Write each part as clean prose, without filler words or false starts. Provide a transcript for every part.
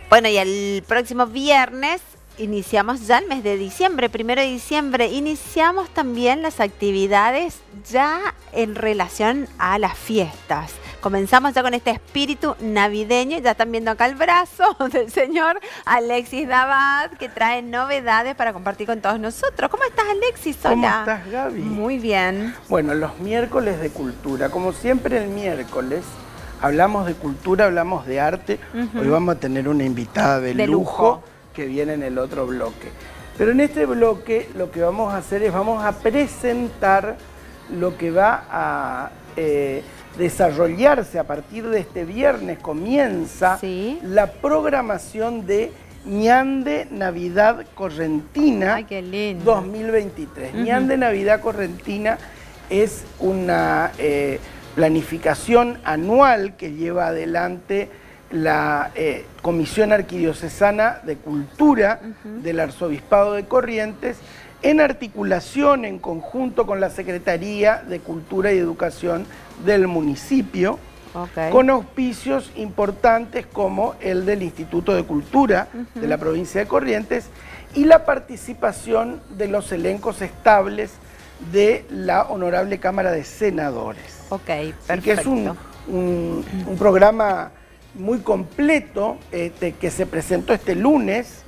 Bueno, y el próximo viernes iniciamos ya el mes de diciembre, 1 de diciembre. Iniciamos también las actividades ya en relación a las fiestas. Comenzamos ya con este espíritu navideño. Ya están viendo acá el brazo del señor Alexis Dabad, que trae novedades para compartir con todos nosotros. ¿Cómo estás, Alexis? Hola. ¿Cómo estás, Gaby? Muy bien. Bueno, los miércoles de cultura. Como siempre el miércoles hablamos de cultura, hablamos de arte. Hoy vamos a tener una invitada de lujo que viene en el otro bloque. Pero en este bloque lo que vamos a hacer es vamos a presentar lo que va a desarrollarse a partir de este viernes. Comienza la programación de Ñande Navidad Correntina. Ay, qué lindo. 2023. Ñande Navidad Correntina es una planificación anual que lleva adelante la Comisión Arquidiocesana de Cultura del Arzobispado de Corrientes, en articulación, en conjunto con la Secretaría de Cultura y Educación del municipio, con auspicios importantes como el del Instituto de Cultura de la provincia de Corrientes y la participación de los elencos estables de la Honorable Cámara de Senadores. Perfecto. Que es un programa muy completo que se presentó este lunes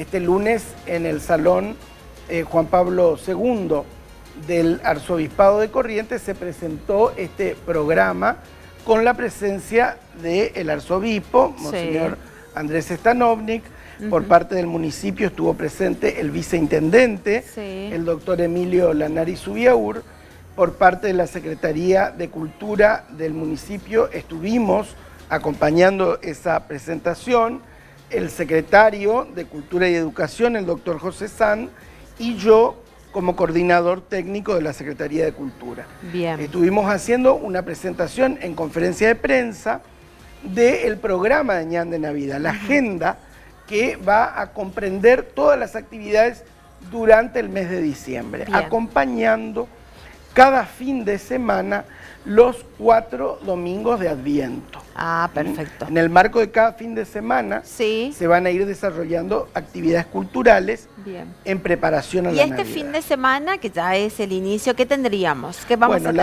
en el Salón Juan Pablo II del Arzobispado de Corrientes. Se presentó este programa con la presencia del arzobispo, Monseñor Andrés Stanovnik. Por parte del municipio estuvo presente el viceintendente, el doctor Emilio Lanari Zubiaur. Por parte de la Secretaría de Cultura del municipio estuvimos acompañando esa presentación, el secretario de Cultura y Educación, el doctor José San, y yo como coordinador técnico de la Secretaría de Cultura. Bien. Estuvimos haciendo una presentación en conferencia de prensa del programa de Ñande Navidad, la agenda que va a comprender todas las actividades durante el mes de diciembre, acompañando cada fin de semana los 4 domingos de Adviento. Perfecto. En el marco de cada fin de semana se van a ir desarrollando actividades culturales en preparación a la Navidad. Y este fin de semana, que ya es el inicio, ¿qué tendríamos? ¿Qué vamos a tener?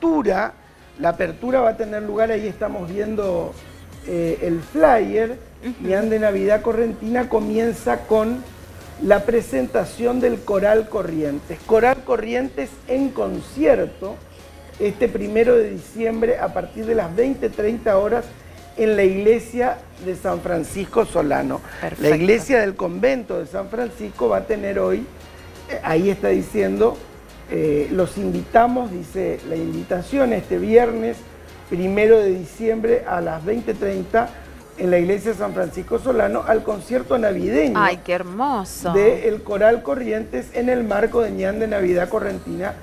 La apertura va a tener lugar, ahí estamos viendo el flyer. Ñande Navidad Correntina comienza con la presentación del Coral Corrientes. Coral Corrientes en concierto este 1 de diciembre a partir de las 20:30 horas en la iglesia de San Francisco Solano. Perfecto. La iglesia del convento de San Francisco va a tener hoy, ahí está diciendo, los invitamos, dice la invitación, este viernes 1 de diciembre a las 20:30 en la iglesia de San Francisco Solano al concierto navideño. ¡Ay, qué hermoso! Del Coral Corrientes en el marco de Ñande Navidad Correntina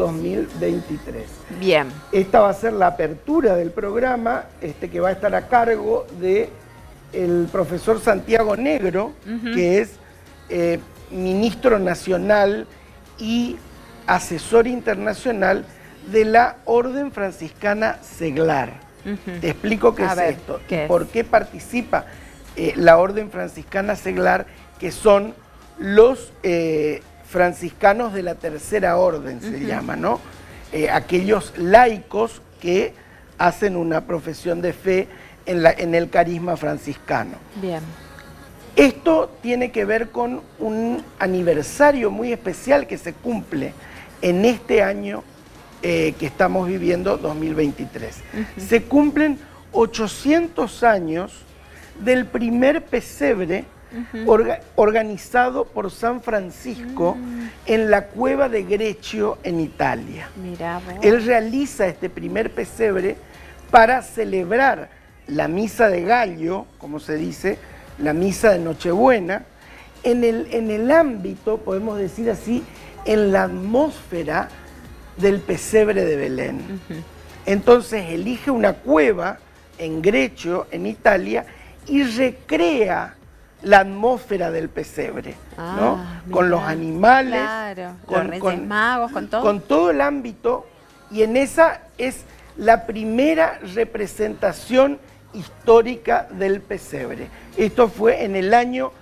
2023. Bien. Esta va a ser la apertura del programa, que va a estar a cargo de el profesor Santiago Negro, que es ministro nacional y asesor internacional de la Orden Franciscana Seglar. Te explico qué es esto y por qué participa la Orden Franciscana Seglar, que son los franciscanos de la Tercera Orden, se llama, ¿no? Aquellos laicos que hacen una profesión de fe en el carisma franciscano. Bien. Esto tiene que ver con un aniversario muy especial que se cumple en este año que estamos viviendo, 2023. Se cumplen 800 años del primer pesebre organizado por San Francisco en la cueva de Greccio en Italia. Mirá vos. Él realiza este primer pesebre para celebrar la misa de Gallo, como se dice, la misa de Nochebuena, en el ámbito, podemos decir así, en la atmósfera del pesebre de Belén. Entonces elige una cueva en Greccio, en Italia, y recrea la atmósfera del pesebre, ¿no? Con los animales, con Reyes Magos, con todo. Con todo el ámbito, y en esa es la primera representación histórica del pesebre. Esto fue en el año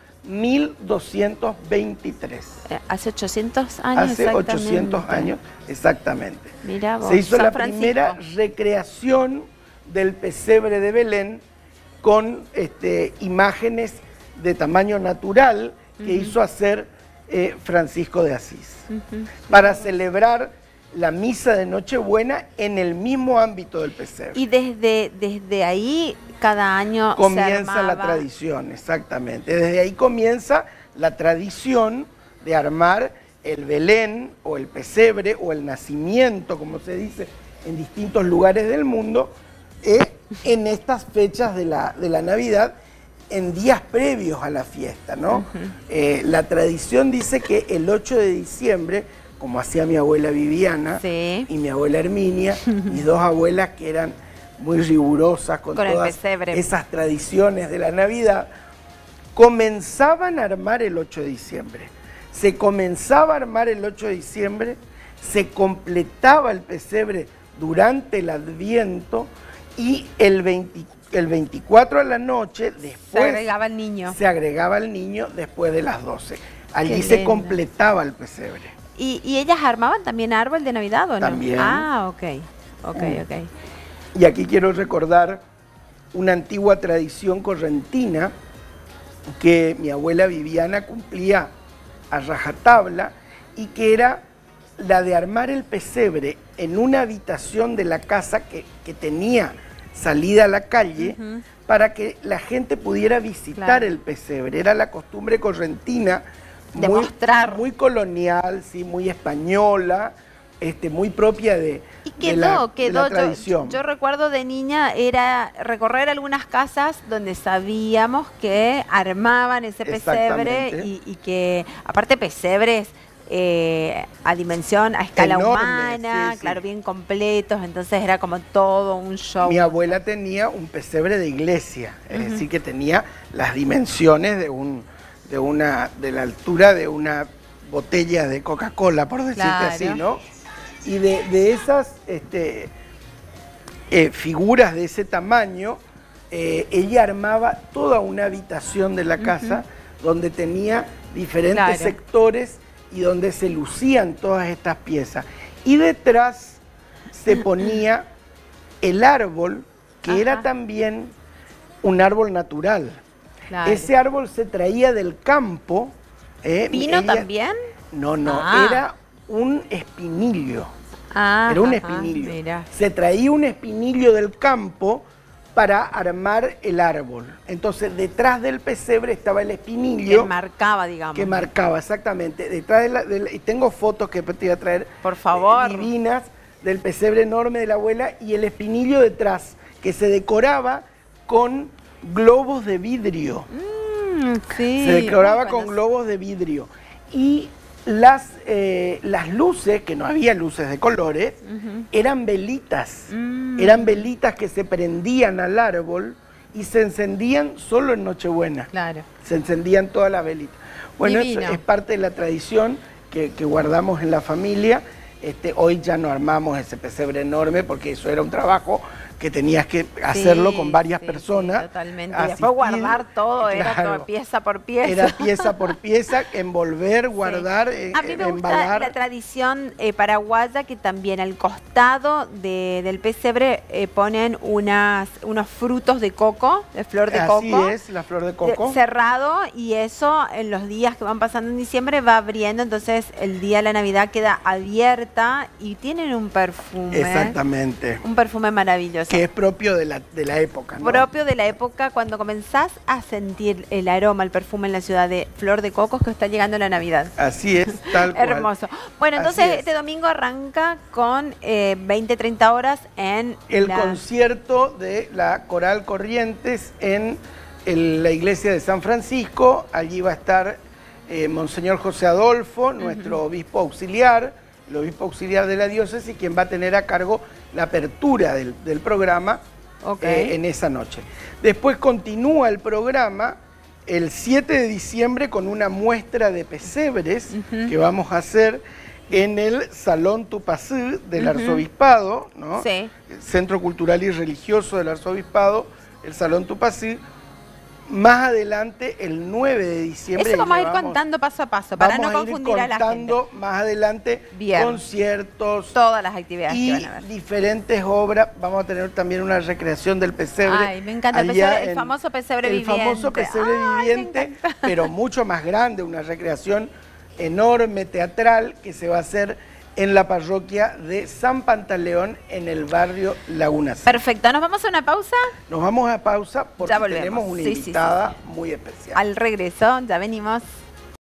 1223. Hace 800 años. Hace 800 años, exactamente. Mirá vos, se hizo San la Francisco. primera recreación del pesebre de Belén con imágenes de tamaño natural que hizo hacer Francisco de Asís, para celebrar la misa de Nochebuena en el mismo ámbito del pesebre. Y desde ahí cada año comienza la tradición, exactamente. Desde ahí comienza la tradición de armar el Belén o el pesebre o el nacimiento, como se dice en distintos lugares del mundo, en estas fechas de la Navidad, en días previos a la fiesta, ¿no? La tradición dice que el 8 de diciembre, como hacía mi abuela Viviana y mi abuela Herminia, mis dos abuelas que eran muy rigurosas con todas esas tradiciones de la Navidad, comenzaban a armar el 8 de diciembre. Se comenzaba a armar el 8 de diciembre, se completaba el pesebre durante el Adviento y el 24 a la noche, después se agregaba el niño. Se agregaba el niño después de las 12. Allí se completaba el pesebre. ¿Y ellas armaban también árbol de Navidad o no? También. Ah, ok. Y aquí quiero recordar una antigua tradición correntina que mi abuela Viviana cumplía a rajatabla y que era la de armar el pesebre en una habitación de la casa que tenía salida a la calle para que la gente pudiera visitar el pesebre. Era la costumbre correntina, muy colonial, sí, muy española, muy propia de la tradición. Yo recuerdo de niña era recorrer algunas casas donde sabíamos que armaban ese pesebre y que aparte pesebres a dimensión, a escala humana, claro, bien completos, entonces era como todo un show. Mi abuela tenía un pesebre de iglesia, es decir, que tenía las dimensiones de la altura de una botella de Coca-Cola, por decirte así, ¿no? Y de esas figuras de ese tamaño, ella armaba toda una habitación de la casa donde tenía diferentes sectores y donde se lucían todas estas piezas. Y detrás se ponía el árbol, que era también un árbol natural. Claro. Ese árbol se traía del campo. ¿Pino también? No, era un espinillo. Era un espinillo. Mira. Se traía un espinillo del campo para armar el árbol. Entonces, detrás del pesebre estaba el espinillo. Que marcaba, digamos. Que marcaba, exactamente. Detrás y tengo fotos que te voy a traer. Por favor. Divinas, del pesebre enorme de la abuela y el espinillo detrás, que se decoraba con globos de vidrio. Sí. Se decoraba con globos de vidrio. Y las luces, que no había luces de colores, eran velitas. Eran velitas que se prendían al árbol y se encendían solo en Nochebuena. Claro. Se encendían todas las velitas. Bueno, eso es parte de la tradición que guardamos en la familia. Hoy ya no armamos ese pesebre enorme porque eso era un trabajo que tenías que hacerlo con varias personas. Totalmente. Y después guardar todo, era todo pieza por pieza. Era pieza por pieza, envolver, guardar, A mí me gusta la tradición paraguaya que también al costado del pesebre ponen unos frutos de coco, de flor de coco. Así es, la flor de coco. Cerrado, y eso en los días que van pasando en diciembre va abriendo, entonces el día de la Navidad queda abierta y tienen un perfume. Exactamente. Un perfume maravilloso. Que es propio de la época, ¿no? Propio de la época, cuando comenzás a sentir el aroma, el perfume en la ciudad de flor de cocos que está llegando la Navidad. Así es, tal cual. Hermoso. Bueno, entonces este domingo arranca con 20-30 horas en el concierto de la Coral Corrientes en la iglesia de San Francisco. Allí va a estar Monseñor José Adolfo, nuestro obispo auxiliar, el obispo auxiliar de la diócesis, quien va a tener a cargo la apertura del programa en esa noche. Después continúa el programa el 7 de diciembre con una muestra de pesebres que vamos a hacer en el Salón Tupacú del Arzobispado, ¿no? Sí. Centro Cultural y Religioso del Arzobispado, el Salón Tupacir. Más adelante, el 9 de diciembre... Eso vamos a ir contando paso a paso, para no confundir a la gente. Vamos a ir contando más adelante conciertos. Todas las actividades y que van a ver. Diferentes obras. Vamos a tener también una recreación del pesebre. Ay, me encanta el pesebre, el famoso pesebre viviente. El famoso pesebre viviente, pero mucho más grande, una recreación enorme, teatral, que se va a hacer en la parroquia de San Pantaleón, en el barrio Laguna Seca. Perfecto, ¿nos vamos a una pausa? Nos vamos a pausa porque tenemos una invitada muy especial. Al regreso, ya venimos.